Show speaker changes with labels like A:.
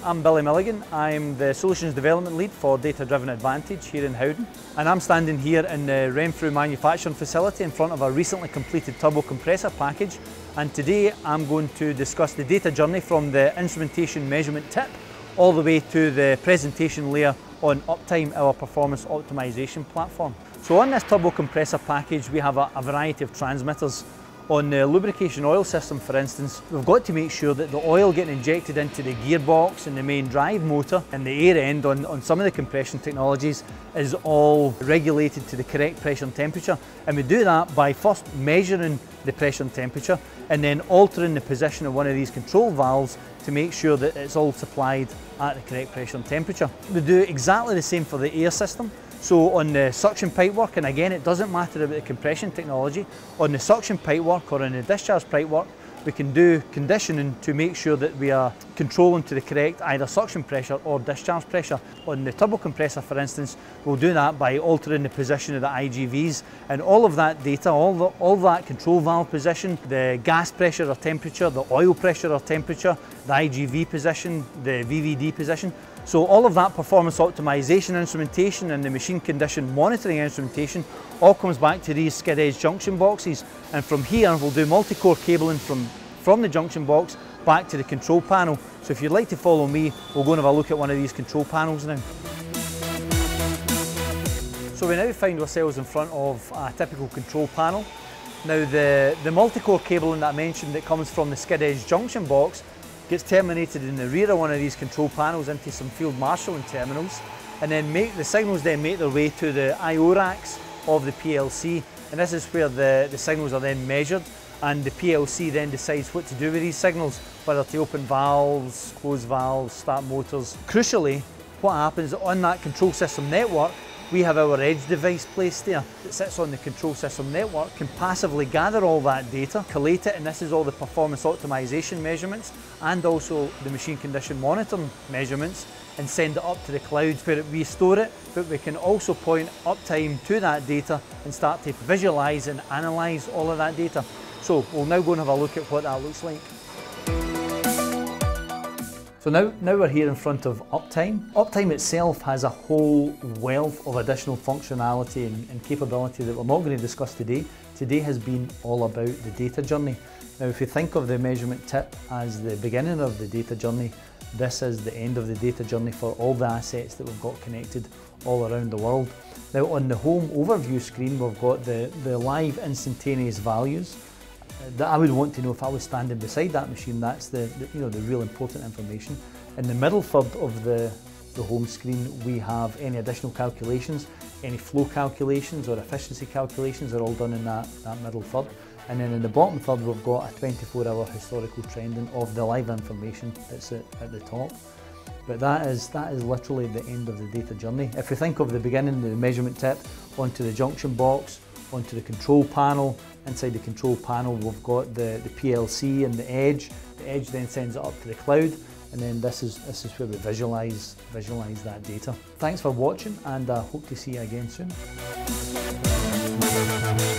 A: I'm Billy Milligan. I'm the Solutions Development Lead for Data Driven Advantage here in Howden. And I'm standing here in the Renfrew manufacturing facility in front of a recently completed turbo compressor package. And today I'm going to discuss the data journey from the instrumentation measurement tip all the way to the presentation layer on Uptime, our performance optimization platform. So on this turbo compressor package we have a variety of transmitters. On the lubrication oil system, for instance, we've got to make sure that the oil getting injected into the gearbox and the main drive motor and the air end on some of the compression technologies is all regulated to the correct pressure and temperature. And we do that by first measuring the pressure and temperature and then altering the position of one of these control valves to make sure that it's all supplied at the correct pressure and temperature. We do exactly the same for the air system. So on the suction pipework, and again it doesn't matter about the compression technology, on the suction pipework or on the discharge pipework we can do conditioning to make sure that we are controlling to the correct either suction pressure or discharge pressure. On the turbo compressor, for instance, we'll do that by altering the position of the IGVs, and all of that data, all that control valve position, the gas pressure or temperature, the oil pressure or temperature, the IGV position, the VVD position. So all of that performance optimization instrumentation and the machine condition monitoring instrumentation all comes back to these skid edge junction boxes, and from here we'll do multi-core cabling from the junction box back to the control panel. So if you'd like to follow me, we'll go and have a look at one of these control panels now. So we now find ourselves in front of a typical control panel. Now the multi-core cabling that I mentioned that comes from the skid edge junction box gets terminated in the rear of one of these control panels into some field marshalling terminals, and then the signals then make their way to the I/O racks of the PLC, and this is where the signals are then measured, and the PLC then decides what to do with these signals, whether to open valves, close valves, start motors. Crucially, what happens on that control system network, we have our edge device placed there that sits on the control system network, can passively gather all that data, collate it, and this is all the performance optimization measurements and also the machine condition monitoring measurements, and send it up to the cloud where we store it, but we can also point Uptime to that data and start to visualize and analyze all of that data. So we'll now go and have a look at what that looks like. So now we're here in front of Uptime. Uptime itself has a whole wealth of additional functionality and capability that we're not going to discuss today. Today has been all about the data journey. Now if you think of the measurement tip as the beginning of the data journey, this is the end of the data journey for all the assets that we've got connected all around the world. Now on the home overview screen we've got the live instantaneous values that I would want to know if I was standing beside that machine. That's the real important information. In the middle third of the home screen we have any additional calculations, any flow calculations or efficiency calculations are all done in that middle third. And then in the bottom third we've got a 24-hour historical trending of the live information that's at the top. But that is literally the end of the data journey. If we think of the beginning, the measurement tip, onto the junction box, onto the control panel. Inside the control panel we've got the PLC and the edge. The edge then sends it up to the cloud, and then this is where we visualize that data. Thanks for watching, and I hope to see you again soon.